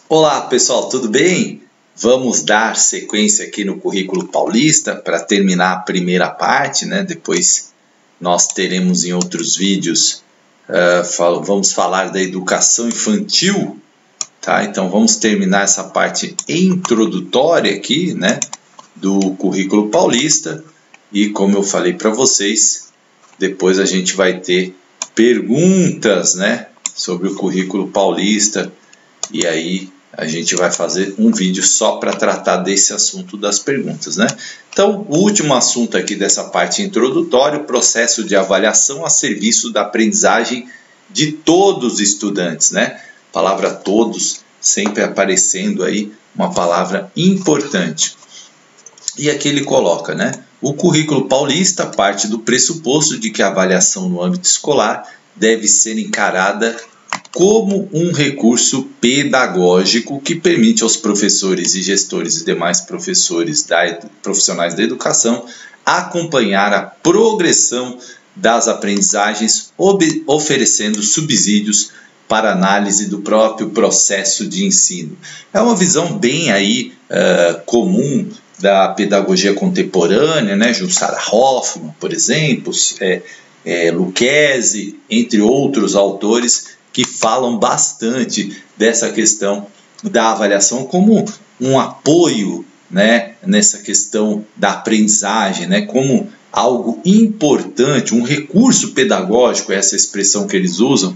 Olá pessoal, tudo bem? Vamos dar sequência aqui no Currículo Paulista para terminar a primeira parte, né? Depois nós teremos em outros vídeos, vamos falar da educação infantil, tá? Então vamos terminar essa parte introdutória aqui, né? Do Currículo Paulista e como eu falei para vocês, depois a gente vai ter perguntas, né? Sobre o Currículo Paulista e aí a gente vai fazer um vídeo só para tratar desse assunto das perguntas, né? Então, o último assunto aqui dessa parte introdutória, o processo de avaliação a serviço da aprendizagem de todos os estudantes, né? Palavra todos sempre aparecendo aí, uma palavra importante. E aqui ele coloca, né? O Currículo Paulista parte do pressuposto de que a avaliação no âmbito escolar deve ser encarada como um recurso pedagógico que permite aos professores e gestores e demais profissionais da educação acompanhar a progressão das aprendizagens, oferecendo subsídios para análise do próprio processo de ensino. É uma visão bem aí comum da pedagogia contemporânea, né? Jussara Hoffmann, por exemplo, Lucchesi, entre outros autores, que falam bastante dessa questão da avaliação como um apoio, né, nessa questão da aprendizagem, né, como algo importante, um recurso pedagógico, essa expressão que eles usam,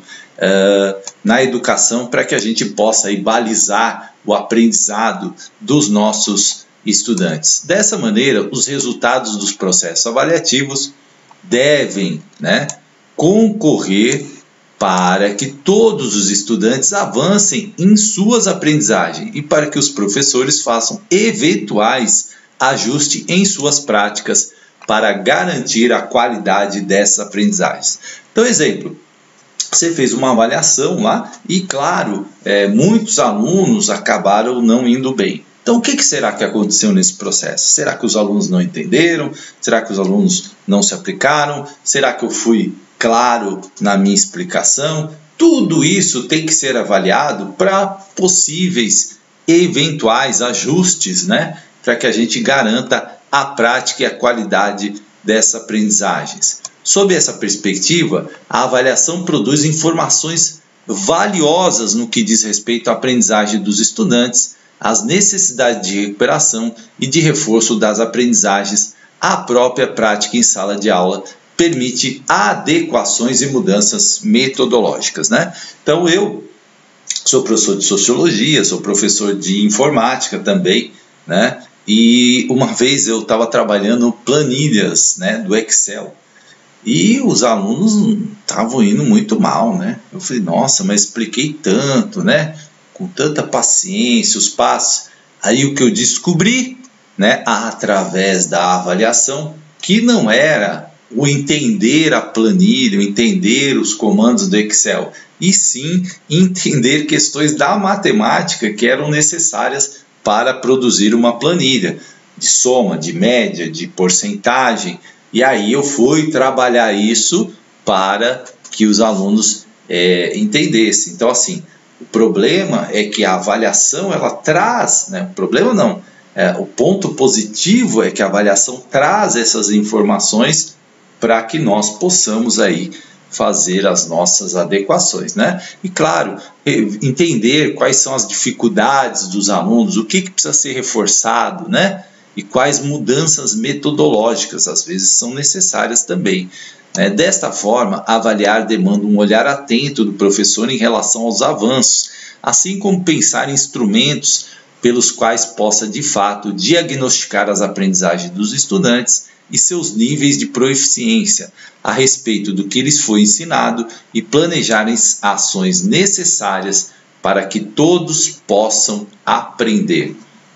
na educação para que a gente possa aí balizar o aprendizado dos nossos estudantes. Dessa maneira, os resultados dos processos avaliativos devem, né, concorrer para que todos os estudantes avancem em suas aprendizagens e para que os professores façam eventuais ajustes em suas práticas para garantir a qualidade dessas aprendizagens. Então, exemplo, você fez uma avaliação lá e, claro, muitos alunos acabaram não indo bem. Então, o que será que aconteceu nesse processo? Será que os alunos não entenderam? Será que os alunos não se aplicaram? Será que eu fui claro na minha explicação? Tudo isso tem que ser avaliado para possíveis eventuais ajustes, né? Para que a gente garanta a prática e a qualidade dessas aprendizagens. Sob essa perspectiva, a avaliação produz informações valiosas no que diz respeito à aprendizagem dos estudantes, às necessidades de recuperação e de reforço das aprendizagens, à própria prática em sala de aula, permite adequações e mudanças metodológicas, né? Então, eu sou professor de sociologia, sou professor de informática também, né? E uma vez eu estava trabalhando planilhas, né, do Excel e os alunos estavam indo muito mal, né? Eu falei, nossa, mas expliquei tanto, né? Com tanta paciência, os passos. Aí o que eu descobri, né, através da avaliação, que não era o entender a planilha, o entender os comandos do Excel, e sim entender questões da matemática que eram necessárias para produzir uma planilha, de soma, de média, de porcentagem, e aí eu fui trabalhar isso para que os alunos entendessem. Então, assim, o problema é que a avaliação, ela traz, né, o problema não, o ponto positivo é que a avaliação traz essas informações para que nós possamos aí fazer as nossas adequações, né? E claro, entender quais são as dificuldades dos alunos, o que precisa ser reforçado, né? E quais mudanças metodológicas às vezes são necessárias também. Desta forma, avaliar demanda um olhar atento do professor em relação aos avanços, assim como pensar em instrumentos pelos quais possa de fato diagnosticar as aprendizagens dos estudantes e seus níveis de proficiência a respeito do que lhes foi ensinado e planejar ações necessárias para que todos possam aprender.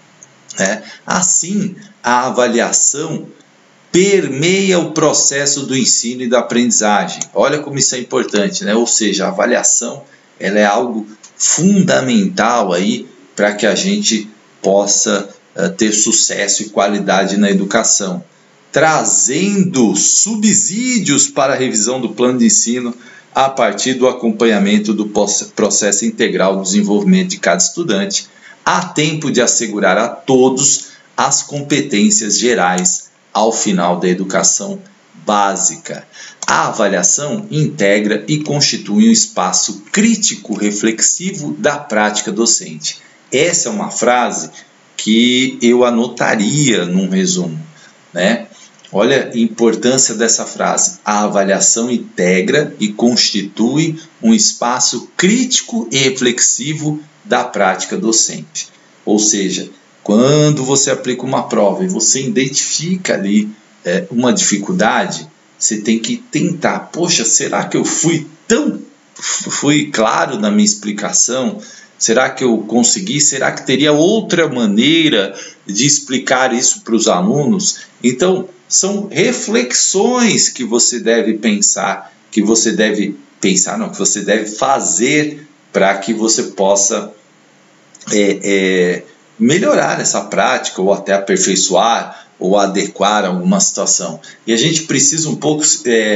Assim, a avaliação permeia o processo do ensino e da aprendizagem. Olha como isso é importante, né? Ou seja, a avaliação ela é algo fundamental aí para que a gente possa ter sucesso e qualidade na educação. Trazendo subsídios para a revisão do plano de ensino a partir do acompanhamento do processo integral do desenvolvimento de cada estudante, a tempo de assegurar a todos as competências gerais ao final da educação básica. A avaliação integra e constitui um espaço crítico reflexivo da prática docente. Essa é uma frase que eu anotaria num resumo, né? Olha a importância dessa frase. A avaliação integra e constitui um espaço crítico e reflexivo da prática docente. Ou seja, quando você aplica uma prova e você identifica ali uma dificuldade, você tem que tentar, poxa, será que eu fui claro na minha explicação? Será que eu consegui? Será que teria outra maneira de explicar isso para os alunos? Então, são reflexões que você deve pensar, que você deve fazer para que você possa melhorar essa prática, ou até aperfeiçoar, ou adequar alguma situação. E a gente precisa um pouco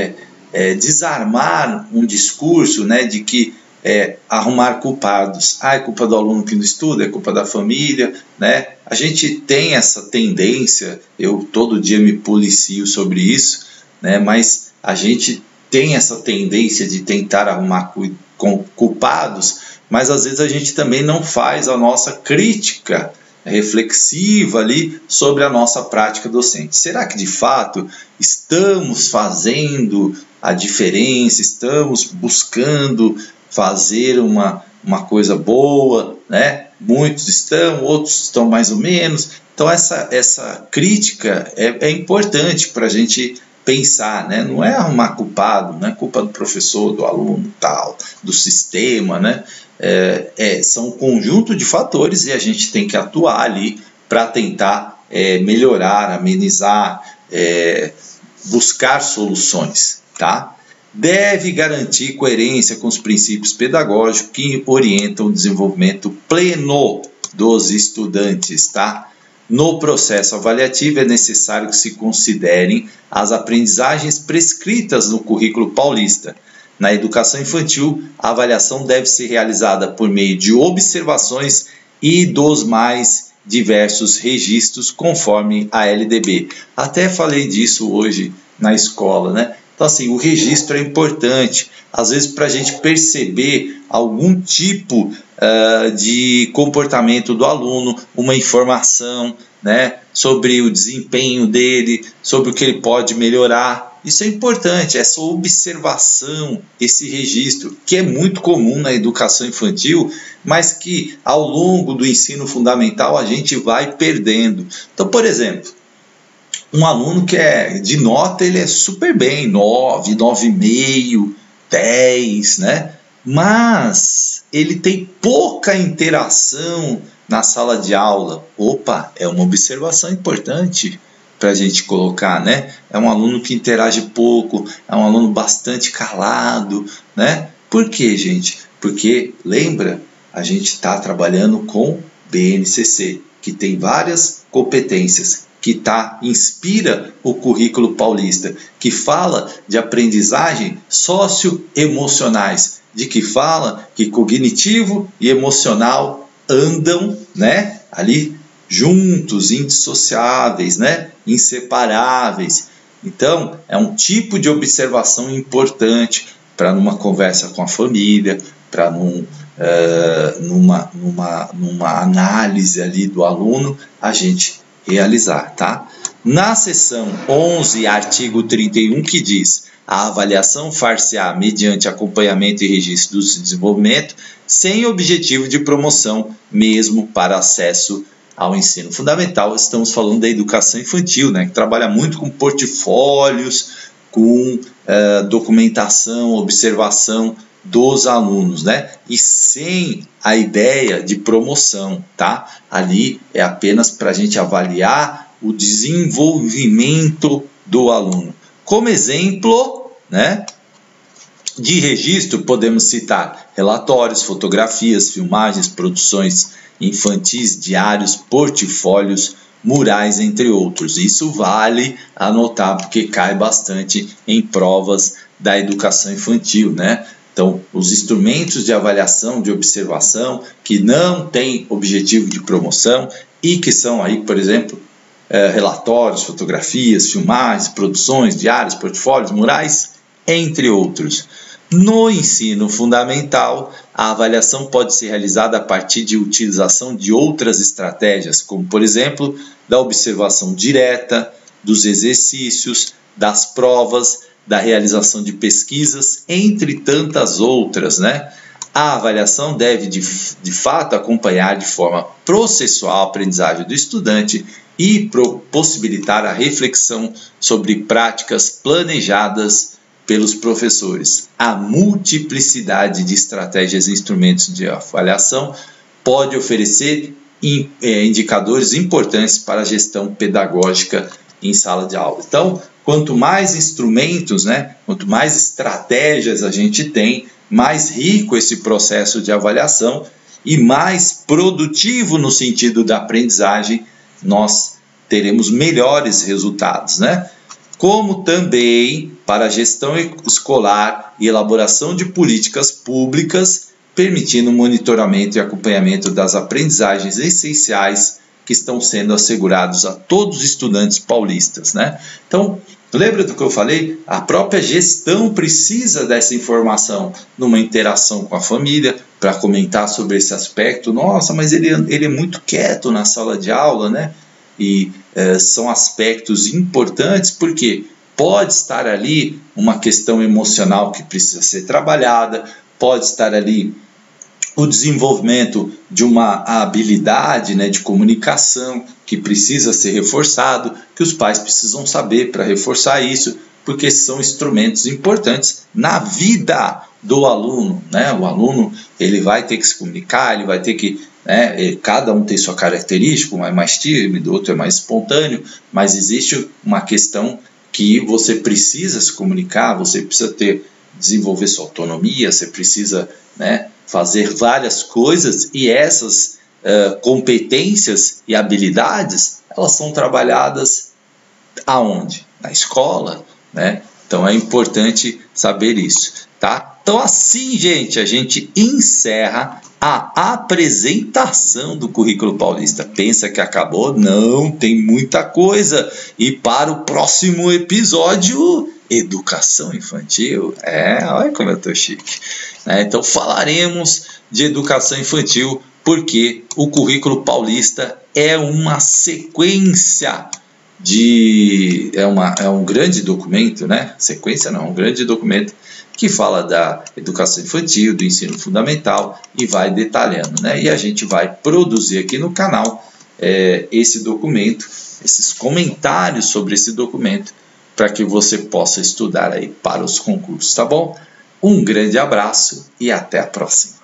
desarmar um discurso, né, de que arrumar culpados. É culpa do aluno que não estuda, é culpa da família, né? A gente tem essa tendência, eu todo dia me policio sobre isso, né? Mas a gente tem essa tendência de tentar arrumar culpados, mas às vezes a gente também não faz a nossa crítica reflexiva ali sobre a nossa prática docente. Será que de fato estamos fazendo a diferença, estamos buscando fazer uma coisa boa, né? Muitos estão, outros estão mais ou menos. Então essa crítica é importante para a gente pensar, né? Não é arrumar culpado, não é culpa do professor, do aluno, tal, do sistema, né? São um conjunto de fatores e a gente tem que atuar ali para tentar melhorar, amenizar, buscar soluções, tá? Deve garantir coerência com os princípios pedagógicos que orientam o desenvolvimento pleno dos estudantes, tá? No processo avaliativo é necessário que se considerem as aprendizagens prescritas no currículo paulista. Na educação infantil, a avaliação deve ser realizada por meio de observações e dos mais diversos registros conforme a LDB. Até falei disso hoje na escola, né? Então, assim, o registro é importante, às vezes para a gente perceber algum tipo de comportamento do aluno, uma informação, né, sobre o desempenho dele, sobre o que ele pode melhorar. Isso é importante, essa observação, esse registro, que é muito comum na educação infantil, mas que ao longo do ensino fundamental a gente vai perdendo. Então, por exemplo, um aluno que é de nota, ele é super bem, 9, 9,5, 10, né? Mas ele tem pouca interação na sala de aula. Opa, é uma observação importante para a gente colocar, né? É um aluno que interage pouco, é um aluno bastante calado, né? Por quê, gente? Porque, lembra, a gente está trabalhando com BNCC, que tem várias competências, que inspira o currículo paulista, que fala de aprendizagem socioemocionais, de que fala que cognitivo e emocional andam, né, ali juntos, indissociáveis, né, inseparáveis. Então, é um tipo de observação importante para numa conversa com a família, para numa análise ali do aluno, a gente realizar, tá? Na seção 11, artigo 31, que diz: a avaliação far-se-á mediante acompanhamento e registro do desenvolvimento, sem objetivo de promoção, mesmo para acesso ao ensino fundamental. Estamos falando da educação infantil, né, que trabalha muito com portfólios, com documentação, observação dos alunos, né? E sem a ideia de promoção, tá? Ali é apenas para a gente avaliar o desenvolvimento do aluno. Como exemplo, né, de registro, podemos citar relatórios, fotografias, filmagens, produções infantis, diários, portfólios, murais, entre outros. Isso vale anotar porque cai bastante em provas da educação infantil, né? Então, os instrumentos de avaliação, de observação, que não têm objetivo de promoção e que são aí, por exemplo, relatórios, fotografias, filmagens, produções, diários, portfólios, murais, entre outros. No ensino fundamental, a avaliação pode ser realizada a partir de utilização de outras estratégias, como, por exemplo, da observação direta, dos exercícios, das provas, da realização de pesquisas, entre tantas outras, né? A avaliação deve, de fato, acompanhar de forma processual a aprendizagem do estudante e possibilitar a reflexão sobre práticas planejadas pelos professores. A multiplicidade de estratégias e instrumentos de avaliação pode oferecer indicadores importantes para a gestão pedagógica em sala de aula. Então, quanto mais instrumentos, né, quanto mais estratégias a gente tem, mais rico esse processo de avaliação e mais produtivo no sentido da aprendizagem, nós teremos melhores resultados, né? Como também para a gestão escolar e elaboração de políticas públicas, permitindo o monitoramento e acompanhamento das aprendizagens essenciais que estão sendo assegurados a todos os estudantes paulistas, né? Então, lembra do que eu falei? A própria gestão precisa dessa informação numa interação com a família para comentar sobre esse aspecto. Nossa, mas ele é muito quieto na sala de aula, né? E são aspectos importantes porque pode estar ali uma questão emocional que precisa ser trabalhada, pode estar ali o desenvolvimento de uma habilidade, né, de comunicação que precisa ser reforçado, que os pais precisam saber para reforçar isso, porque são instrumentos importantes na vida do aluno, né? O aluno ele vai ter que se comunicar, ele vai ter que, né, cada um tem sua característica, um é mais tímido, outro é mais espontâneo, mas existe uma questão que você precisa se comunicar, você precisa desenvolver sua autonomia, você precisa, né, fazer várias coisas e essas competências e habilidades, elas são trabalhadas aonde? Na escola, né? Então é importante saber isso, tá? Então assim, gente, a gente encerra a apresentação do Currículo Paulista. Pensa que acabou? Não, tem muita coisa. E para o próximo episódio, educação infantil. Olha como eu tô chique. Então falaremos de educação infantil porque o Currículo Paulista é uma sequência é um grande documento, né? Sequência não, um grande documento que fala da educação infantil, do ensino fundamental e vai detalhando, né? E a gente vai produzir aqui no canal esse documento, esses comentários sobre esse documento para que você possa estudar aí para os concursos, tá bom? Um grande abraço e até a próxima.